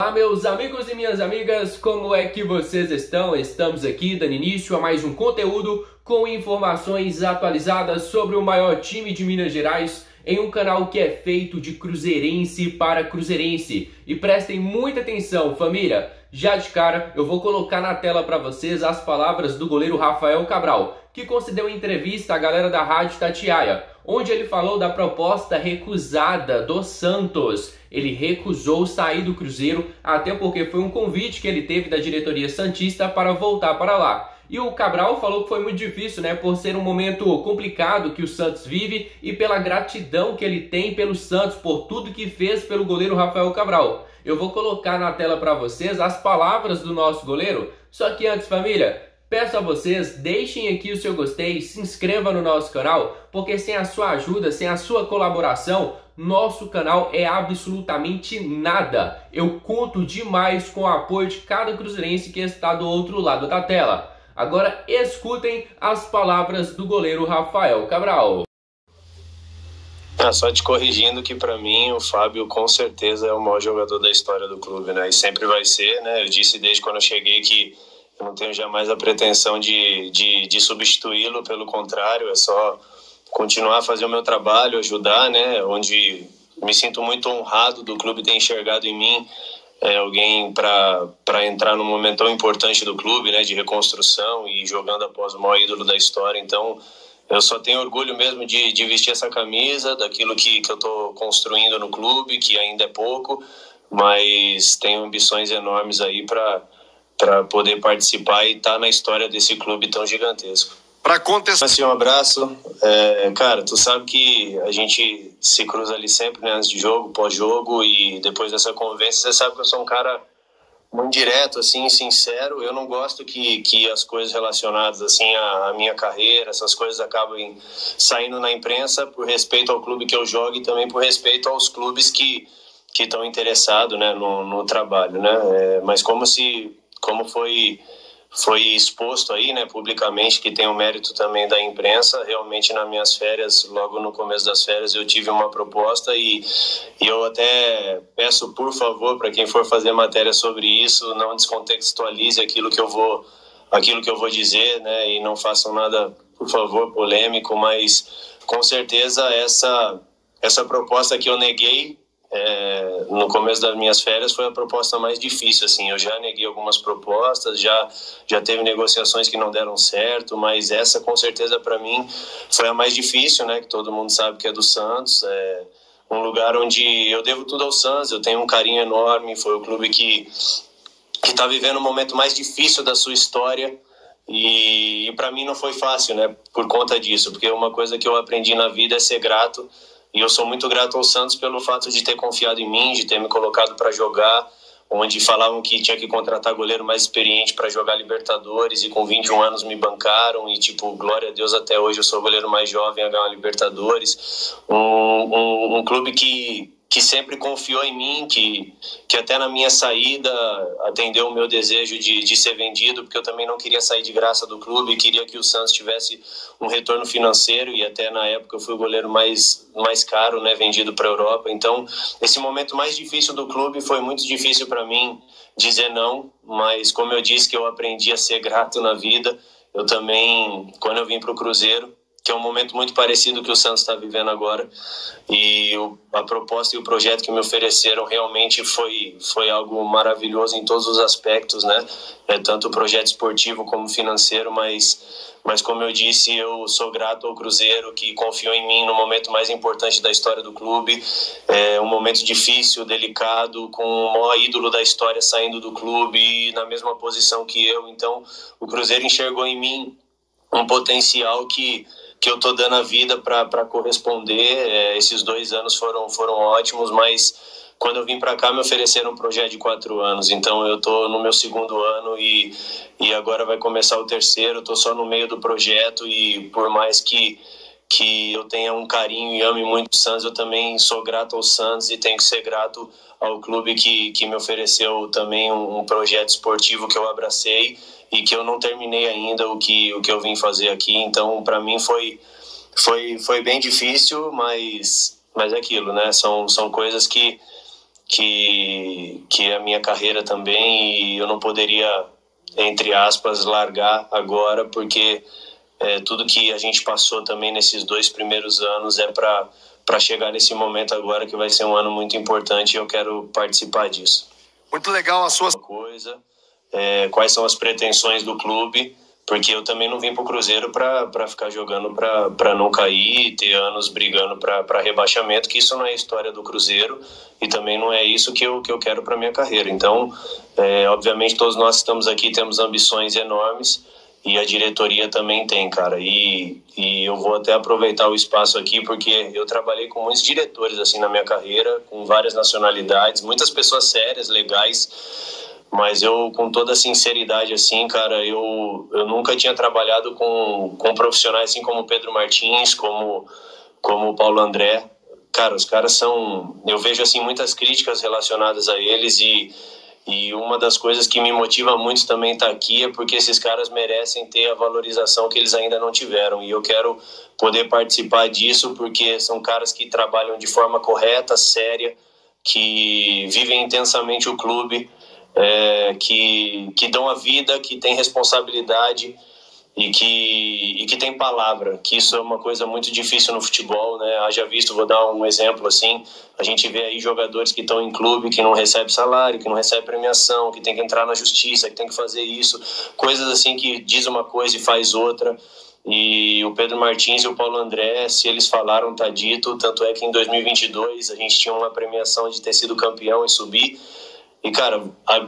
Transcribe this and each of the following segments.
Olá, meus amigos e minhas amigas, como é que vocês estão? Estamos aqui dando início a mais um conteúdo com informações atualizadas sobre o maior time de Minas Gerais em um canal que é feito de cruzeirense para cruzeirense. E prestem muita atenção, família! Já de cara, eu vou colocar na tela para vocês as palavras do goleiro Rafael Cabral, que concedeu entrevista à galera da Rádio Itatiaia, onde ele falou da proposta recusada do Santos. Ele recusou sair do Cruzeiro, até porque foi um convite que ele teve da diretoria santista para voltar para lá. E o Cabral falou que foi muito difícil, por ser um momento complicado que o Santos vive e pela gratidão que ele tem pelo Santos, por tudo que fez pelo goleiro Rafael Cabral. Eu vou colocar na tela para vocês as palavras do nosso goleiro, só que antes, família, peço a vocês, deixem aqui o seu gostei, se inscreva no nosso canal, porque sem a sua ajuda, sem a sua colaboração, nosso canal é absolutamente nada. Eu conto demais com o apoio de cada cruzeirense que está do outro lado da tela. Agora escutem as palavras do goleiro Rafael Cabral. Só te corrigindo que para mim o Fábio com certeza é o maior jogador da história do clube, E sempre vai ser, Eu disse desde quando eu cheguei que eu não tenho jamais a pretensão de substituí-lo, pelo contrário, é só continuar a fazer o meu trabalho, ajudar, Onde me sinto muito honrado do clube ter enxergado em mim alguém para entrar num momento tão importante do clube, de reconstrução e jogando após o maior ídolo da história. Então, eu só tenho orgulho mesmo de vestir essa camisa, daquilo que eu estou construindo no clube, que ainda é pouco, mas tenho ambições enormes aí para poder participar e estar na história desse clube tão gigantesco. Para contestar. Assim, um abraço. Cara, tu sabe que a gente se cruza ali sempre, antes de jogo, pós-jogo, e depois dessa conversa, você sabe que eu sou um cara muito direto, assim, sincero. Eu não gosto que as coisas relacionadas, assim, à minha carreira, essas coisas acabem saindo na imprensa por respeito ao clube que eu jogo e também por respeito aos clubes que estão interessados, no trabalho, Mas como foi exposto aí, publicamente, que tem o mérito também da imprensa. Realmente, nas minhas férias, logo no começo das férias, eu tive uma proposta e eu até peço, por favor, para quem for fazer matéria sobre isso, não descontextualize aquilo que eu vou dizer, e não façam nada, por favor, polêmico, mas com certeza essa proposta que eu neguei no começo das minhas férias foi a proposta mais difícil, assim. Eu já neguei algumas propostas, já teve negociações que não deram certo, mas essa com certeza para mim foi a mais difícil, que todo mundo sabe que é do Santos, um lugar onde eu devo tudo ao Santos, eu tenho um carinho enorme, foi o clube que está vivendo o momento mais difícil da sua história. E para mim não foi fácil, por conta disso, porque uma coisa que eu aprendi na vida é ser grato. E eu sou muito grato ao Santos pelo fato de ter confiado em mim, de ter me colocado para jogar, onde falavam que tinha que contratar goleiro mais experiente para jogar Libertadores, e com 21 anos me bancaram, e glória a Deus, até hoje eu sou o goleiro mais jovem a ganhar uma Libertadores. Um clube que sempre confiou em mim, que até na minha saída atendeu o meu desejo de ser vendido, porque eu também não queria sair de graça do clube, queria que o Santos tivesse um retorno financeiro, e até na época eu fui o goleiro mais caro, vendido para a Europa. Então, esse momento mais difícil do clube foi muito difícil para mim dizer não, mas como eu disse que eu aprendi a ser grato na vida, eu também, quando eu vim para o Cruzeiro, que é um momento muito parecido que o Santos está vivendo agora, e a proposta e o projeto que me ofereceram realmente foi algo maravilhoso em todos os aspectos, tanto o projeto esportivo como financeiro, mas como eu disse, eu sou grato ao Cruzeiro, que confiou em mim no momento mais importante da história do clube, um momento difícil, delicado, com o maior ídolo da história saindo do clube na mesma posição que eu. Então o Cruzeiro enxergou em mim um potencial que eu tô dando a vida para corresponder. Esses 2 anos foram ótimos, mas quando eu vim para cá me ofereceram um projeto de 4 anos, então eu tô no meu 2º ano e agora vai começar o 3º. Eu tô só no meio do projeto, e por mais que eu tenha um carinho e ame muito o Santos, eu também sou grato ao Santos e tenho que ser grato ao clube que me ofereceu também um projeto esportivo que eu abracei e que eu não terminei ainda o que eu vim fazer aqui. Então, para mim foi bem difícil, mas é aquilo, São coisas que é a minha carreira também, e eu não poderia, entre aspas, largar agora, porque tudo que a gente passou também nesses 2 primeiros anos é para chegar nesse momento agora, que vai ser um ano muito importante, e eu quero participar disso. Muito legal a sua coisa. Quais são as pretensões do clube, porque eu também não vim para o Cruzeiro para ficar jogando para não cair e ter anos brigando para rebaixamento, que isso não é a história do Cruzeiro e também não é isso que eu quero para minha carreira. Então, obviamente, todos nós que estamos aqui temos ambições enormes e a diretoria também tem, cara. E eu vou até aproveitar o espaço aqui, porque eu trabalhei com muitos diretores assim na minha carreira, com várias nacionalidades, muitas pessoas sérias, legais. Mas eu, com toda a sinceridade, assim, cara, eu nunca tinha trabalhado com profissionais assim como o Pedro Martins, como o Paulo André. Cara, os caras são... Eu vejo, assim, muitas críticas relacionadas a eles e uma das coisas que me motiva muito também estar aqui é porque esses caras merecem ter a valorização que eles ainda não tiveram. E eu quero poder participar disso porque são caras que trabalham de forma correta, séria, que vivem intensamente o clube, que dão a vida, que tem responsabilidade e que tem palavra, que isso é uma coisa muito difícil no futebol, né? Haja visto, vou dar um exemplo assim, a gente vê aí jogadores que estão em clube, que não recebem salário, que não recebem premiação, que tem que entrar na justiça, que tem que fazer isso, coisas assim que diz uma coisa e faz outra. E o Pedro Martins e o Paulo André, se eles falaram, tá dito. Tanto é que em 2022 a gente tinha uma premiação de ter sido campeão e subir. E, cara,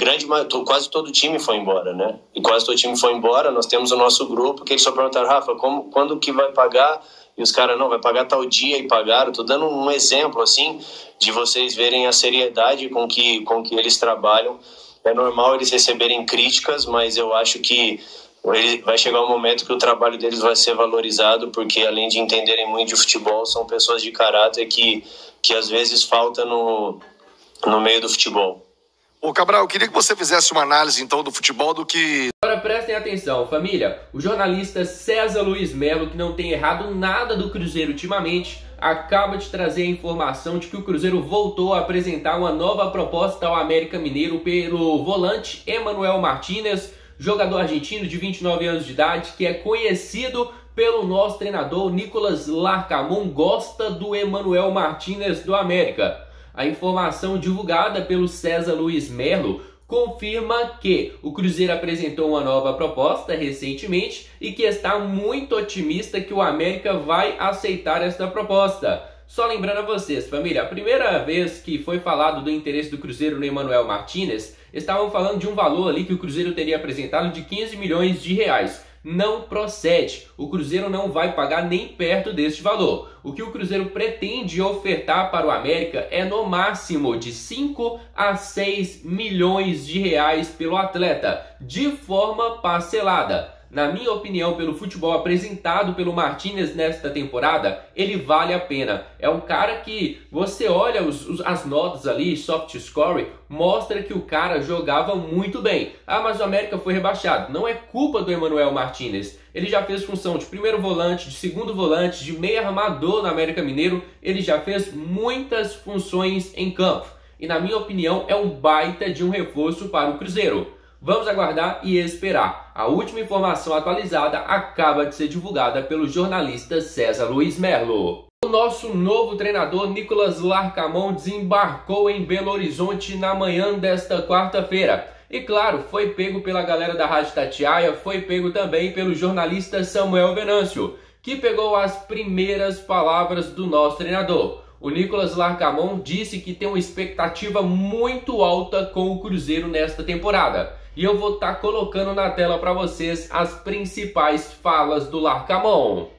quase todo o time foi embora, né? E quase todo o time foi embora, nós temos o nosso grupo, que eles só perguntaram, Rafa, quando que vai pagar? E os caras, não, vai pagar tal dia, e pagaram. Tô dando um exemplo, assim, de vocês verem a seriedade com que eles trabalham. É normal eles receberem críticas, mas eu acho que vai chegar um momento que o trabalho deles vai ser valorizado, porque além de entenderem muito de futebol, são pessoas de caráter que às vezes falta no meio do futebol. Ô Cabral, eu queria que você fizesse uma análise então do futebol do que... Agora prestem atenção, família. O jornalista César Luiz Melo, que não tem errado nada do Cruzeiro ultimamente, acaba de trazer a informação de que o Cruzeiro voltou a apresentar uma nova proposta ao América Mineiro pelo volante Emanuel Martínez, jogador argentino de 29 anos de idade, que é conhecido pelo nosso treinador Nicolas Larcamón, gosta do Emanuel Martínez do América. A informação divulgada pelo César Luiz Melo confirma que o Cruzeiro apresentou uma nova proposta recentemente e que está muito otimista que o América vai aceitar esta proposta. Só lembrando a vocês, família, a primeira vez que foi falado do interesse do Cruzeiro no Emanuel Martínez, estavam falando de um valor ali que o Cruzeiro teria apresentado de 15 milhões de reais. Não procede. O Cruzeiro não vai pagar nem perto deste valor. O que o Cruzeiro pretende ofertar para o América é no máximo de 5 a 6 milhões de reais pelo atleta, de forma parcelada. Na minha opinião, pelo futebol apresentado pelo Martínez nesta temporada, ele vale a pena. É um cara que você olha as notas ali, soft score, mostra que o cara jogava muito bem. Ah, mas o América foi rebaixado. Não é culpa do Emanuel Martínez. Ele já fez função de primeiro volante, de segundo volante, de meio armador no América Mineiro. Ele já fez muitas funções em campo. E na minha opinião, é um baita de um reforço para o Cruzeiro. Vamos aguardar e esperar. A última informação atualizada acaba de ser divulgada pelo jornalista César Luiz Melo. O nosso novo treinador Nicolas Larcamón desembarcou em Belo Horizonte na manhã desta quarta-feira. E claro, foi pego pela galera da Rádio Tatiaia, foi pego também pelo jornalista Samuel Venâncio, que pegou as primeiras palavras do nosso treinador. O Nicolas Larcamón disse que tem uma expectativa muito alta com o Cruzeiro nesta temporada. E eu vou estar colocando na tela para vocês as principais falas do Larcamón.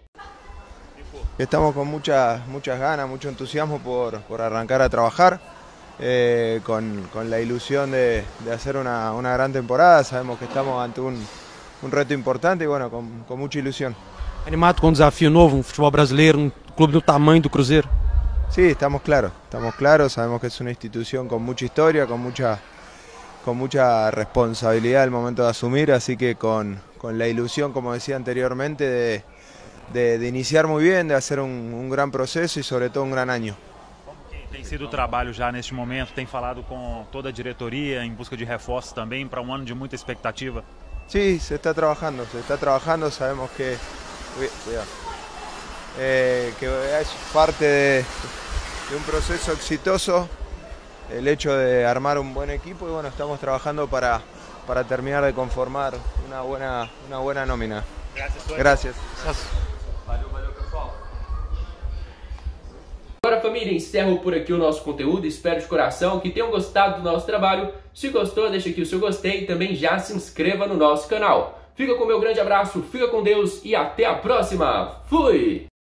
Estamos con muchas ganas, mucho entusiasmo por arrancar a trabajar, con la ilusión de hacer una gran temporada. Sabemos que estamos ante un reto importante y bueno, con mucha ilusión. Animado com um desafio novo, futebol brasileiro, clube do tamanho do Cruzeiro? Sí, estamos claros, sabemos que es una institución con mucha historia, con mucha responsabilidad al momento de asumir, así que con la ilusión, como decía anteriormente, de iniciar muy bien, de hacer un gran proceso y sobre todo un gran año. Tem sido o trabalho já neste momento? Tem falado com toda a diretoria em busca de reforços também para um ano de muita expectativa? Sí, se está trabajando, sabemos que es parte de un proceso exitoso el hecho de armar un buen equipo y bueno, estamos trabajando para terminar de conformar una buena nómina. Gracias. Valeu, pessoal. Agora, família, encerro por aqui o nosso conteúdo. Espero de coração que tenham gostado do nosso trabalho. Se gostou, deixa aqui o seu gostei e também já se inscreva no nosso canal. Fica com o meu grande abraço, fica com Deus e até a próxima. Fui!